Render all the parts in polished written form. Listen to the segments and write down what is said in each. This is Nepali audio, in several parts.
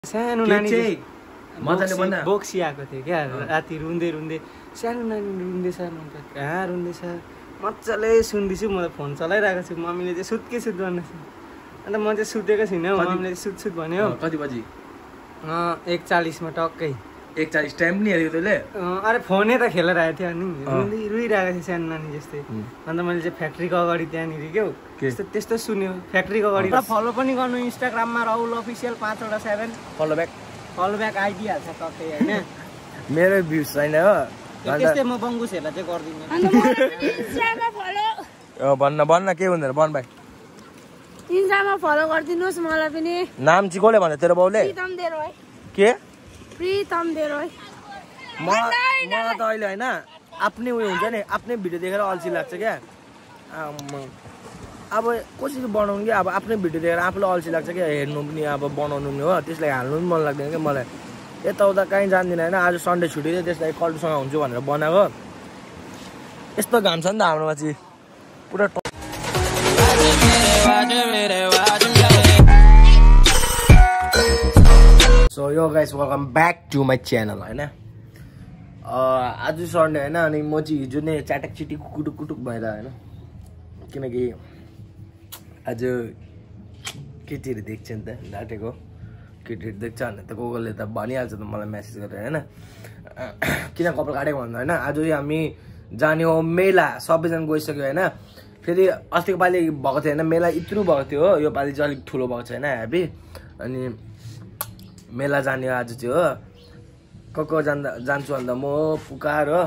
सानो नानी मजाले बन्न बोक्सी आएको थियो क्या राति रुँदै रुँदै सानो नानी रुँदैछ कहाँ रुँदैछ मजाले सुन्दैछु म त फोन चलाइरहेको छु मम्मीले चाहिँ सुत भन्दैछ अन्त म चाहिँ सुतेको छुइनँ मम्मीले सुत भन्यो कति बजी 1:40 मा टक्कै 1:40 टाइम नि हेरेको तैँले अरे फोनै त खेलेर आएको थियो अनि रुइरहेको थियो सानो नानी जस्तै अन्त मैले चाहिँ फ्याक्ट्रीको अगाडि त्यहाँनिर क्या त्यस्तो सुन्यो फ्याक्ट्रीको अगाडि फलो पनि गर्नु इन्स्टाग्राममा राहुल अफिसियल 5/7 फलो ब्याक आइदिइहाल्छ टक्कै होइन मेरो भ्युज छैन हो त्यस्तै म बङ्गुसहरूलाई चाहिँ गर्दिनँ भन्न के हुँदैन भन भाइ इन्स्टामा फलो गरिदिनुहोस् मलाई पनि नाम चाहिँ कसले भन्यो तेरो बाउले के प्रितम देरोय मलाई त अहिले होइन आफ्नै उयो हुन्छ नि आफ्नै भिडियो देखेर अल्छी लाग्छ क्या अब कसरी बनाउनु कि अब आफ्नै भिडियो देखेर आफूलाई अल्छी लाग्छ क्या हेर्नु पनि अब बनाउनु पनि हो त्यसलाई हाल्नु पनि मन लाग्दैन क्या मलाई यताउता कहीँ जान्दिनँ होइन आज सन्डे छुट्टी थियो त्यसलाई कल्टुसँग हुन्छु भनेर बनाएको यस्तो घाम छ नि त हाम्रोमा चाहिँ पुरा सो यो guys welcome back to my channel होइन आज सन्डे होइन अनि म चाहिँ हिजो नै च्याटक चिटी कुटुक कुटुक भएर होइन किनकि आज केटीहरू देख्छ नि त ढाँटेको केटीहरू देख्छ भने त कोले त भनिहाल्छ त मलाई मेसेज गरेर होइन किन कपाल काटेको भन्दा होइन आज हामी जाने हो मेला सबैजना गइसक्यो होइन फेरि अस्तिको पालि भएको थियो होइन मेला यत्रो भएको थियो हो यो पालि चाहिँ अलिक ठुलो भएको छ होइन ह्याप्पी अनि मेला जाने आज चाहिँ हो को जान्छु अन्त म पुकार हो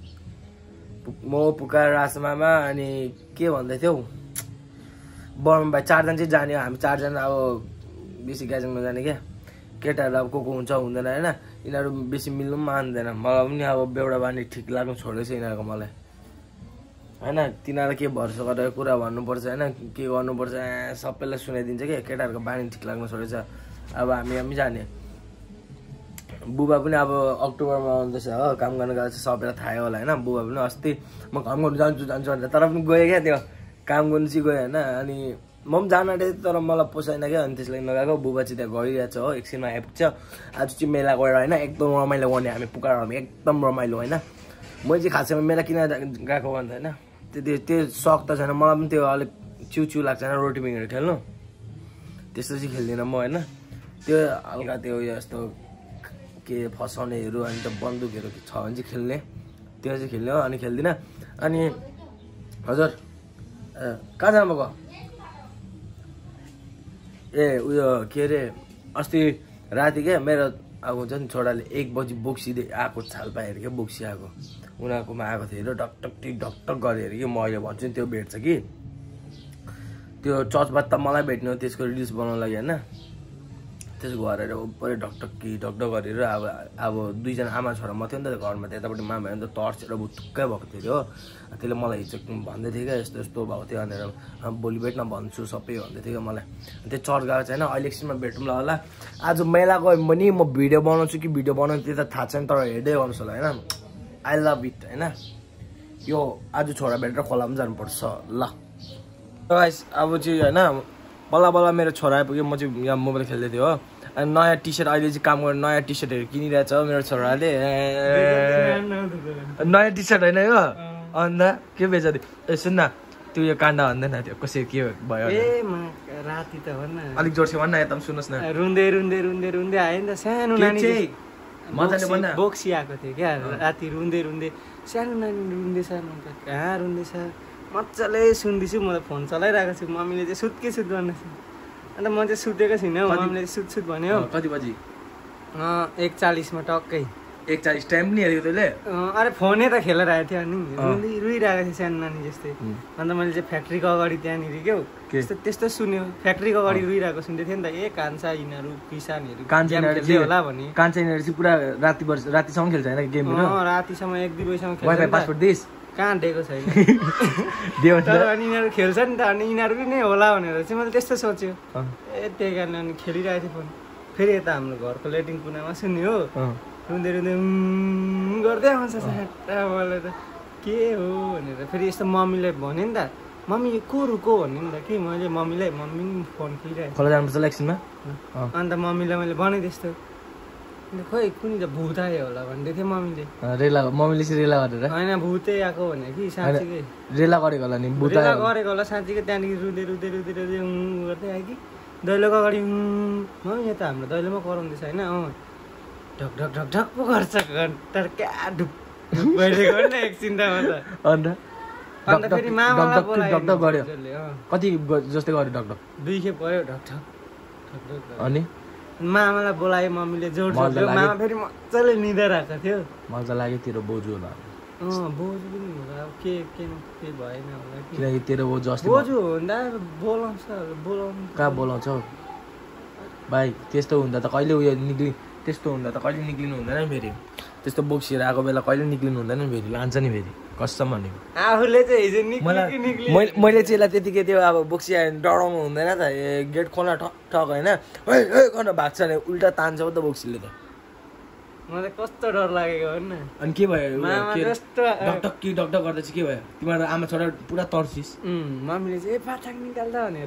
रासमामा अनि के भन्दै थियौ बर्मन भाइ 4 जना चाहिँ जाने हामी 4 जना अब बेसी ग्याजङमा जाने क्या केटाहरू अब को हुन्छ हुँदैन होइन यिनीहरू बेसी मिल्नु पनि मान्दैन मलाई पनि अब बेउडा बानी ठिक लाग्नु छोडेछ यिनीहरूको मलाई होइन तिनीहरू के भरोसा गरेर कुरा भन्नुपर्छ होइन के गर्नुपर्छ सबैलाई सुनाइदिन्छ क्या केटाहरूको बानी ठिक लाग्नु छोडेछ अब हामी जाने बुबा पनि अब अक्टोबरमा आउँदैछ हो काम गर्नु गएको छ सबैलाई थाहै होला होइन बुबा पनि अस्ति म काम गर्नु जान्छु भनेर तर पनि गएँ क्या त्यो काम गर्नु चाहिँ गएँ होइन अनि म पनि जान आँटेँ तर मलाई पोसाएन क्या अनि त्यसलाई नगएको बुबा चाहिँ त्यहाँ गइरहेको छ हो एकछिनमा आइपुग्छ आज चाहिँ मेला गएर होइन एकदम रमाइलो गर्ने हामी पुकारमा एकदम रमाइलो होइन म चाहिँ खासमा मेला किन गएको भन्दा होइन त्यो सक त छैन मलाई पनि त्यो अलिक चिउ लाग्छ होइन रोटी बिङहरू खेल्नु त्यस्तो चाहिँ खेल्दिनँ म होइन त्यो हल्का त्यो यस्तो के फसाउनेहरू अनि त बन्दुकहरू छ भने चाहिँ खेल्ने त्यो चाहिँ खेल्ने हो अनि खेल्दिनँ अनि हजुर कहाँ जानुभएको ए उयो के अरे अस्ति राति क्या मेरो अब हुन्छ नि छोराले 1 बजी बोक्सिँदै आएको छाल पाएर क्या बोक्सी आएको उनीहरूकोमा आएको थियो अरे ढकटक गऱ्यो अरे कि म अहिले भन्छु नि त्यो भेट्छ कि त्यो चर्चबाट त मलाई भेट्ने हो त्यसको रिल्स बनाउनु लागि होइन त्यसो गरेर पुरै ढकढक गरेर अब 2 जना आमा छोरा म थियो नि त घरमा त्यतापट्टि मामा अन्त टर्चेर बुटुक्कै भएको थियो हो त्यसले मलाई हिजो भन्दै थियो क्या यस्तो भएको थियो भनेर भोलि भेट्न भन्छु सबै भन्दै थियो क्या मलाई त्यो चर्च गएको छैन अहिले एकछिनमा भेटौँला होला आज मेला गयो भने म भिडियो बनाउँछु कि भिडियो बनाउँछु त्यो त थाहा छैन तर हेर्दै गर्नुहोस् होला होइन आई लभ इट होइन यो आज छोरा भेटेर खोला पनि जानुपर्छ ल गाइस अब चाहिँ होइन बल्ल मेरो छोरा आइपुग्यो म चाहिँ यहाँ मोबाइल खेल्दै थियो हो अनि नयाँ टी सर्ट अहिले चाहिँ काम गरेर नयाँ टी सर्टहरू किनिरहेछ मेरो छोराले नयाँ टी सर्ट होइन यो अन्त के बेच्दै ए सुन न त्यो यो काण्ड भन्दैन त्यो कसरी के भयो राति त भन्न अलिक जोडसे भन्न यता पनि सुन्नुहोस् न रुँदै आयो नि त सानो नानी मजाले भन्न बोक्सी आएको थियो क्या राति रुँदै सानो नानी रुँदैछ कहाँ रुँदैछ मजाले सुन्दैछु म त फोन चलाइरहेको छु मम्मीले चाहिँ सुत भन्दैछ अन्त म चाहिँ सुतेको छुइनँ मम्मीले सुत भन्यो कति बजी 1:40 मा टक्कै 1:40 टाइम नि हेरेको तैँले अरे फोनै त खेलेर आएको थियो अनि रुइरहेको थियो सानो नानी जस्तै अन्त मैले चाहिँ फ्याक्ट्रीको अगाडि त्यहाँनिर क्या त्यस्तो सुन्यो फ्याक्ट्रीको अगाडि रुइरहेको सुन्दै थियो नि त कान्छा यिनीहरू किसानहरू खेल्दै होला भने कान्छा यिनीहरू चाहिँ पुरा रातिसम्म खेल्छ होइन गेम रातिसम्म 1-2 बजीसम्म खेल्छ पासपोर्ट दिस कहाँ दिएको छैन तर अनि यिनीहरू खेल्छ नि त अनि यिनीहरू नै होला भनेर चाहिँ मैले त्यस्तो सोच्यो त्यही कारण अनि खेलिरहेको थिएँ फोन फेरि यता हाम्रो घरको लेटिङ कुनामा सुन्यो हो रुँदै गर्दै आउँछ मलाई त के हो भनेर फेरि यस्तो मम्मीले भन्यो नि त मम्मी को रुको भन्ने नि त कि मैले मम्मी पनि फोन खेलिरहेको खोला जानुपर्छ एकछिनमा अन्त मम्मीलाई मैले भने त्यस्तो अन्त खोइ कुनै त भूत आयो होला भन्दै थियो मम्मीले रेला मम्मीले चाहिँ रेला गरेर होइन भूतै आएको भने कि साँच्चीकै रेला गरेको होला नि भूत रेला गरेको होला साँच्चीकै त्यहाँदेखि रुँदै रुँदै रुँदै रुँदै गर्दै आयो कि दैलोको अगाडि मम्मी यहाँ त हाम्रो दैलोमा कराउँदैछ होइन ढक ढक ढक ढक पो गर्छ तर क्या ढुक भइदिएको नि एकछिन अन्त फेरि मामालाई बोलायो कति जस्तै गर्यो डक्टर 2 खेप गयो ढक ढक अनि मामालाई बोलायो मम्मीले जोड जोड मामा फेरि मजाले निदा राखेको थियो मजा लाग्यो तेरो बोजू होला बोजू पनि होला अब के भएन होला किनकि तेरो बोजू अस्ति बोजू भन्दा बोलाउँछ कहाँ बोलाउँछ भाइ त्यस्तो हुँदा त कहिले उयो त्यस्तो हुँदा त कहिले निक्लिनु हुँदैन फेरि त्यस्तो बोक्सिएर आएको बेला कहिले निक्लिनु हुँदैन फेरि लान्छ नि फेरि कसम भनेको आफूले चाहिँ हिजो निक्लि मैले चाहिँ यसलाई त्यतिकै त्यो अब बोक्सी आयो भने डराउनु हुँदैन त गेट खोल्न ठक होइन गर्न भाग्छ नि उल्टा तान्छ त बोक्सीले त मलाई कस्तो डर लागेको होइन अनि के भयो डक्टर गर्दा चाहिँ के भयो तिमीहरू आमा छोरा पुरा तर्सिस मम्मीले चाहिँ पाठाक निकाल्दा भनेर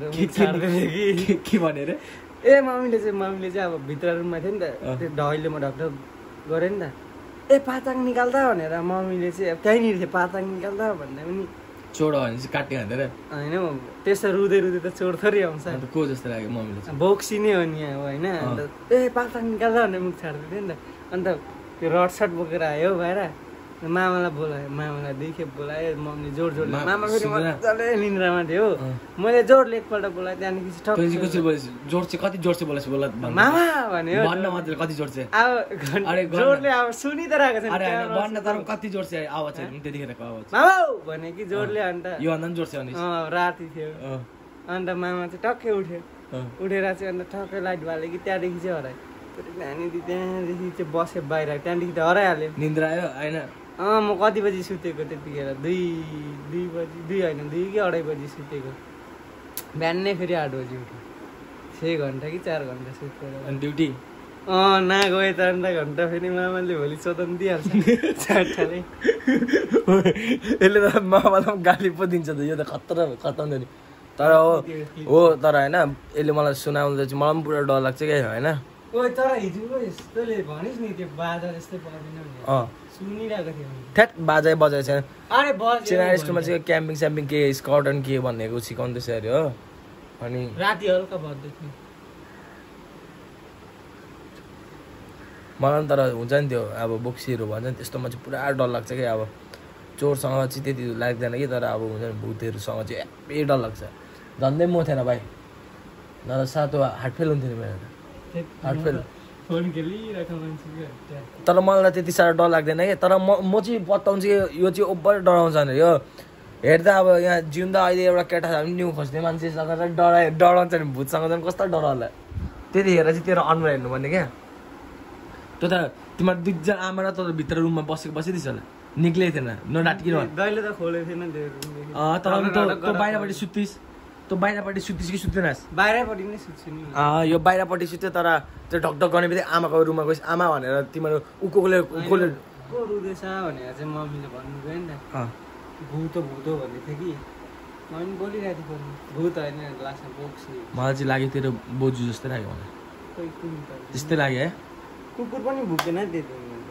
के भनेर मम्मीले चाहिँ अब भित्र रुममा थियो नि त त्यो ढैलोमा डक्टर गऱ्यो नि त पाताङ निकाल्दा भनेर मम्मीले चाहिँ अब त्यहीँनिर थियो पाताङ निकाल्दा भन्दा पनि चोर भने चाहिँ काट्ने हान्दैन होइन त्यसो रुँदै त चोर थोरै आउँछ अन्त को जस्तो लाग्यो मम्मीले बोक्सी नै हो नि अब होइन अन्त पाताङ निकाल्दा भनेर मुख छाड्दै थियो नि त अन्त त्यो रड सट बोकेर आयो भएर मामालाई बोलायो मामालाई 2 खेप बोलायो मम्मीले जोड मामा फेरि मजाले निन्द्रामा थियो मैले जोडले एकपल्ट बोलाएँ त्यहाँदेखि जोड चाहिँ कति जोड चाहिँ बोलाएछ बोला मामा भन्यो भन्न मात्र कति जोड चाहिँ अब जोडले अब सुनि त राखेको छ भन्न तर कति जोड चाहिँ आवाज चाहिँ त्यतिखेरको आवाज मामा भने कि जोडले अन्त यो भन्दा पनि जोड चाहिँ राति थियो अन्त मामा चाहिँ टक्कै उठ्यो उठेर चाहिँ अन्त टक्कै लाइट बाल्यो कि त्यहाँदेखि चाहिँ हरायो नानीले त्यहाँदेखि चाहिँ बस्यो बाहिर त्यहाँदेखि त हराइहाल्यो निन्द्रा आयो होइन म कति बजी सुतेको त्यतिखेर 2 बजी 2 होइन 2 कि 2:30 बजी सुतेको बिहानै फेरि 8 बजी उठ्यो 6 घन्टा कि 4 घन्टा सुतेर अनि ड्युटी ना गए त अन्त घन्टा फेरि मामाले भोलि सोधन दिइहाल्छ चारटाले यसले त मामालाई गाली पो दिन्छ त यो त खतम नि तर हो तर होइन यसले मलाई सुनाउँदा चाहिँ मलाई पनि पुरा डर लाग्छ क्या होइन तर हिजो तैँले भनिस् नि त्यो बाजा जस्तै पर्दैन सुनिरहेको थियो ठ्याट बाजै बजाएछ अरे चिनारी स्कुलमा चाहिँ क्याम्पिङ स्याम्पिङ के स्काउटन के भनेको सिकाउँदैछ अरे हो अनि राति हल्का बज्दै थियो मलाई तर हुन्छ नि त्यो अब बोक्सीहरू भन्छ नि त्यस्तोमा चाहिँ पुरा डर लाग्छ क्या अब चोरसँग चाहिँ त्यति लाग्दैन कि तर अब हुन्छ नि भूतहरूसँग चाहिँ हेब्बी डर लाग्छ झन्डै म थिएन भाइ नत्र सातो हार्टफेल हुन्थ्यो नि मेरो हार्टफेल तर मलाई त्यति साह्रो डर लाग्दैन कि तर म चाहिँ बताउँछु कि यो चाहिँ ओभर डराउँछ भनेर यो हेर्दा अब यहाँ जिउँदा अहिले एउटा केटा छ भने न्यु खोज्ने मान्छेसँग चाहिँ डराउँछ नि भूतसँग चाहिँ कस्तो डर होला त्यतिखेर चाहिँ तेरो अनुहार हेर्नु भन्ने क्या त्यो त तिमीहरू 2 जना आमा र तर भित्र रुममा बसिदिस् होला निक्लेको थिएन नडाटिरह दैले त खोलेको थिएन तर तँ बाहिरपट्टि सुत्तिस् तँ बाहिरपट्टि सुत्तिस् कि सुत्दैनस् बाहिरपट्टि नै सुत्छु नि यो बाहिरपट्टि सुत्यो तर त्यो ढकढक गर्ने बित्तिकै आमाको रुममा गएस् आमा भनेर तिमीहरू उकोले को रुँदैछ भनेर चाहिँ मम्मीले भन्नुभयो नि त भूतो भन्दै थियो कि मैले बोलिरहेको थिएँ भूत होइन लास्टमा बोक्सी मलाई चाहिँ लाग्यो तेरो बोजू जस्तै लाग्यो मलाई त्यस्तै लाग्यो है कुकुर पनि भुकेन त्यति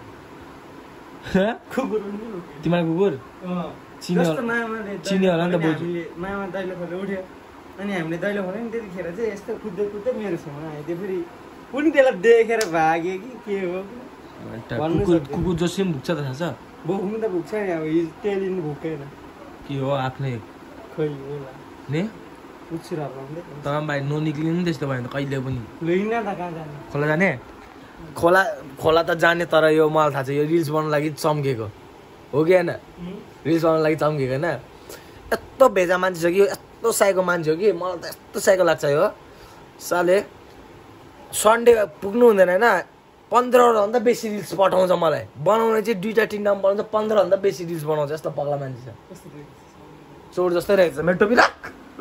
कुकुर पनि तिमीलाई कुकुर चिन्यो होला नि त बोजू मामा दैलो खोलेर उठ्यो अनि हामीले दैलो खोल्यो नि त्यतिखेर चाहिँ यस्तो कुद्दै मेरो छेउमा आयो त्यो फेरि कुनै त्यसलाई देखेर भाग्यो कि के हो कुकुर जसले पनि भुक्छ त थाहा छ भुक्नु त भुक्छ नि अब त्यो दिन भुकेन के हो आफ्नै खै होला ने उछिराउँदै तर भाइ ननिक्लिनु नि त्यस्तो भयो भने त कहिले पनि लैन त कहाँ जाने खोला जाने खोला त जाने तर यो मलाई थाहा छ यो रिल्स बनाउनु लागि चम्केको हो कि होइन रिल्स बनाउनु लागि चम्केको होइन यस्तो भेजा मान्छे छ कि यस्तो साइको मान्छे हो कि मलाई त यस्तो साइको लाग्छ यो साले सन्डे पुग्नु हुँदैन होइन 15 बेसी रिल्स पठाउँछ मलाई बनाउने चाहिँ 2-3 बनाउँछ 15 बेसी रिल्स बनाउँछ यस्तो पगला मान्छे छ चोर जस्तै रहेछ मेरो टोपी राख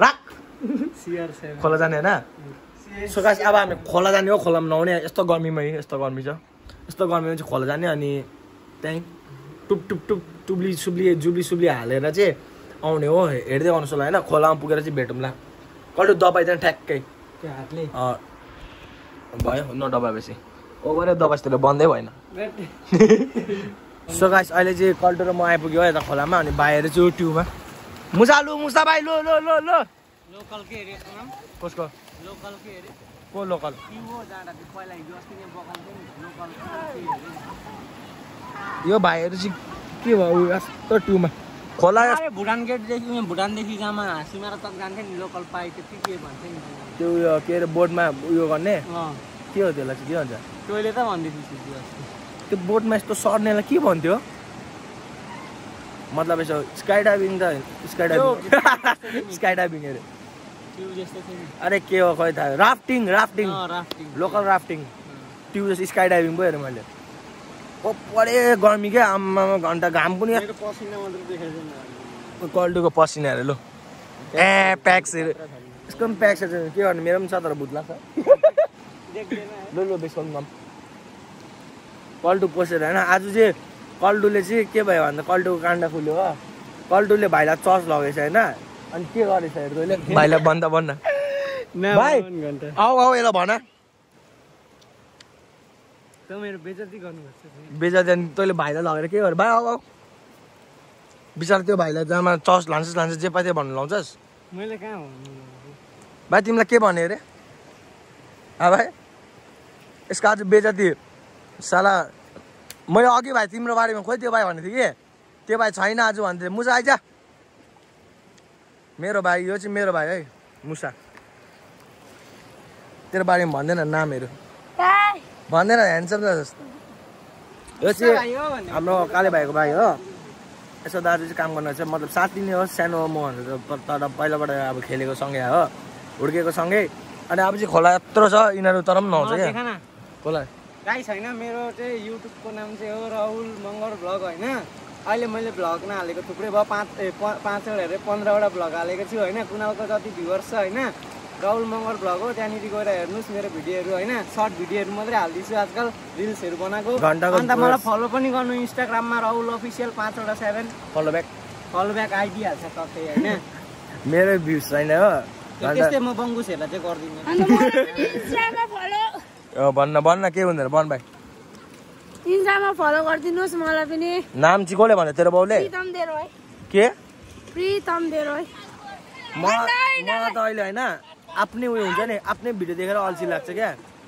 खोला जाने होइन सोकास अब हामी खोला जाने हो खोलामा नआउने यस्तो गर्मीमा यस्तो गर्मी छ यस्तो गर्मीमा चाहिँ खोला जाने अनि त्यहीँ टुप्ली सुब्ली हालेर चाहिँ आउने हो हेर्दै आउनुहोस् होला होइन खोलामा पुगेर चाहिँ भेटौँला कल्टु दबाई चाहिँ ठ्याक्कै त्यो हातले भयो नडबाएपछि ओभरै दबाईतिर बन्दै भएन सो गाइस अहिले चाहिँ कल्टु र म आइपुग्यो यता खोलामा अनि बाहिर चाहिँ ट्युबमा मुसा भाइ लो लोकल के अरे कसको लोकल के अरे को लोकल हो जाँदा त्यो पहिला हिजो अस्ति नै बगानको नि लोकल यो भाइहरू चाहिँ के भयो यस्तो ट्युबमा खोला भुटान गेटदेखि भुटानदेखि जहाँ हाँसीमारा तक जान्थ्यो नि लोकल पाइ त्यो के भन्छ नि त्यो उयो के अरे बोटमा उयो गर्ने के हो त्यसलाई चाहिँ के भन्छ टोइले त भन्दै थियो त्यो बोटमा यस्तो सर्नेलाई के भन्थ्यो मतलब यसो स्काई डाइभिङ त स्काई डाइभिङ अरे अरे के हो खै थाहा राफ्टिङ लोकल राफ्टिङ त्यो जस्तो स्काई डाइभिङ भयो अरे मैले परे गर्मी क्या आम्मा घन्टा घाम पनि कल्टुको पसिना अरे लो प्याक्सहरू यसको पनि प्याक्सहरू के गर्नु मेरो पनि छ तर भुत लाग्छ लो बेसको पनि कल्टु पसेर होइन आज चाहिँ कल्टुले चाहिँ के भयो भन्दा कल्टुको काण्ड खुल्यो हो कल्टुले भाइलाई चर्च लगेछ होइन अनि के गरेछ हेर्दै भाइलाई भन्न भाइ आऊ यसलाई भन मेरो बेइज्जती गर्नुपर्छ बेइज्जती अनि तैँले भाइलाई लगेर के गर भाइ आऊ बिचार त्यो भाइलाई जहाँमा चर्च लान्छस् जे पायो भन्नु लाउँछस् मैले कहाँ भन्नु भाइ तिमीलाई के भने अरे भाइ यसको आज बेइज्जती साला मैले अघि भाइ तिम्रो बारेमा खोइ त्यो भाइ भनेको थिएँ कि त्यो भाइ छैन आज भन्दै मुसा आइज मेरो भाइ यो चाहिँ मेरो भाइ है मुसा तेरो बारेमा भन्दैन नामहरू भन्दैन ह्यान्डसम जस्तो यो चाहिँ हाम्रो काले भाइको भाइ हो यसो दाजु चाहिँ काम गर्न चाहिँ मतलब साथी नै हो सानो हो म भनेर तर पहिलाबाट अब खेलेको सँगै हो हुर्केको सँगै अनि अब चाहिँ खोला यत्रो छ यिनीहरू तर पनि नआउँछ क्या खोला गाई छैन मेरो चाहिँ युट्युबको नाम चाहिँ हो राहुल मगर भ्लग होइन अहिले मैले भ्लग नहालेको थुप्रै भयो 5वटा अरे 15वटा भ्लग हालेको छु होइन कुनालको जति भ्युवर्स छ होइन राहुल मगर भ्लग हो त्यहाँनिर गएर हेर्नुहोस् मेरो भिडियोहरू होइन सर्ट भिडियोहरू मात्रै हालिदिन्छु आजकल रिल्सहरू बनाएको अन्त मलाई फलो पनि गर्नु इन्स्टाग्राममा राहुल अफिसियल 5वटा 7 फलो ब्याक आइदिइहाल्छ टक्कै होइन मेरो भ्युज छैन हो त्यस्तै म बङ्गुसहरूलाई चाहिँ गर्दिनँ भन्न के हुँदैन भन भाइ इन्स्टामा फलो गरिदिनुहोस् मलाई पनि नाम चाहिँ कसले भन्यो तेरो बाउले के प्रितम देरोय म त अहिले होइन आफ्नै उयो हुन्छ नि आफ्नै भिडियो देखेर अल्छी लाग्छ क्या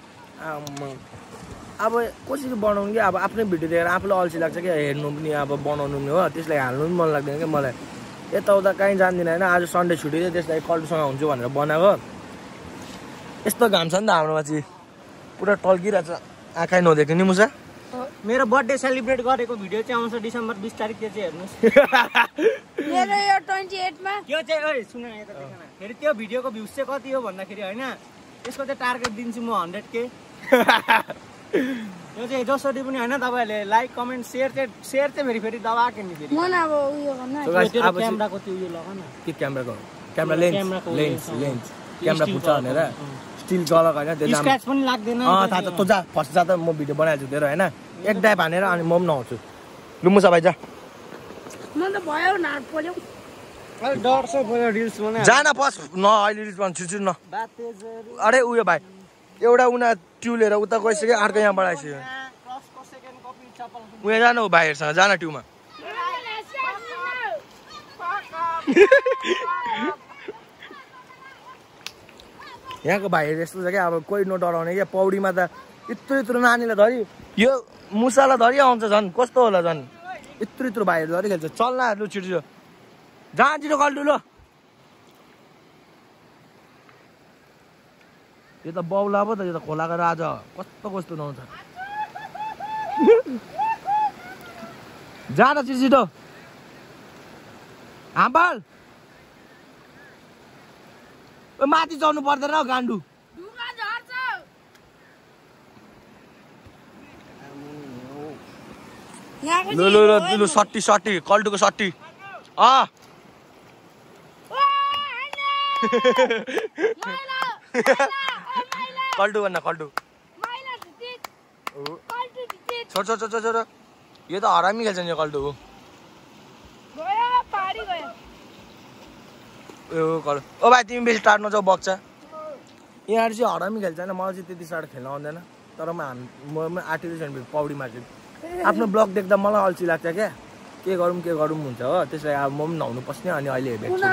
अब कसरी बनाउनु कि अब आफ्नै भिडियो देखेर आफूलाई अल्छी लाग्छ क्या हेर्नु पनि अब बनाउनु पनि हो त्यसलाई हाल्नु पनि मन लाग्दैन क्या मलाई यताउता कहीँ जान्दिनँ होइन आज सन्डे छुट्टी थियो त्यसलाई कल्टुसँग हुन्छु भनेर बनाएको यस्तो घाम छ नि त हाम्रोमा चाहिँ पुरा टल्किरहेछ आँखा नदेख्ने नि मुसा मेरो बर्थडे सेलिब्रेट गरेको भिडियो चाहिँ आउँछ डिसेम्बर 20 तारिक त्यो चाहिँ हेर्नुहोस् मेरो यो 28 मा त्यो चाहिँ ओइ सुन न यता देख न फेरि त्यो भिडियोको भ्युज चाहिँ कति हो भन्दाखेरि हैन यसको चाहिँ टार्गेट दिन्छु म 100k यो चाहिँ जसरी पनि हैन तपाईहरुले लाइक कमेन्ट शेयर चाहिँ फेरि दबाके नि फेरि म न अब उयो गर्न त्यो क्यामेराको त्यो उयो लगा न के क्यामेराको लेन्स क्यामेरा फुट्छ भनेर स्टिल गलक हैन त्यो स्क्रैच पनि लाग्दैन थाहा छ त जा फर्स्ट जा त म भिडियो बनाइछु तेरो हैन एक डाइभ हानेर अनि म पनि नआउँछु लु मुसा भाइ जा म त भयो न पर्यो अहिले डर छ भयो रिल्स बनाए जा न पस न अहिले रिल्स बन छिर्छु न अरे उयो भाइ एउटा उना ट्यु लिएर उता गइसक्यो अर्को यहाँ बढाइसक्यो उयो जानु भाइहरुसँग जान ट्युमा यहाँको भाइहरू यस्तो छ क्या अब कोही नडराउने क्या पौडीमा त यत्रो नानीलाई धरि यो मुसालाई धरि आउँछ झन् कस्तो होला झन् यत्रो भाइहरू धरि खेल्छ चल्न लु छिटो जहाँ छिटो कल्टु लो यो त बाउला पो त यो त खोलाको राजा कस्तो नआउँछ जा न छिटो हाम्बाल माथि चढ्नु पर्दैन हौ गान्डु लु सट्टी कल्टुको सट्टी कल्टु भन्न कल्टु छोड यो त हरामी खेल्छ नि यो कल्टु ओ भाइ तिमी बेसी टाढ्नु जाऊ बग्छ यहाँहरू चाहिँ हरामी खेल्छ होइन मलाई चाहिँ त्यति साह्रो खेल्न आउँदैन तर म आँटेको छैन पौडीमा चाहिँ आफ्नो ब्लग देख्दा मलाई अल्छी लाग्छ क्या के गरौँ हुन्छ हो त्यसलाई अब म पनि नुहाउनु पस्ने अनि अहिले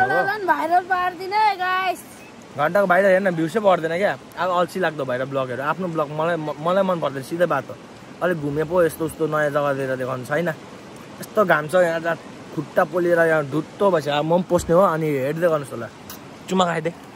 घन्टाको बाहिर हेर्न भ्युसै पर्दैन क्या अब अल्छी लाग्दो भएर ब्लगहरू आफ्नो ब्लग मलाई मन पर्दैन सिधै बात हो अलिक घुमे पो यस्तो उस्तो नयाँ जग्गा लिएर देखाउनु छैन यस्तो घाम छ यहाँ खुट्टा पोलेर यहाँ ढुट्टो भएपछि अब म पनि पस्ने हो अनि हेर्दै गर्नुहोस् होला चुमा खाइदिएँ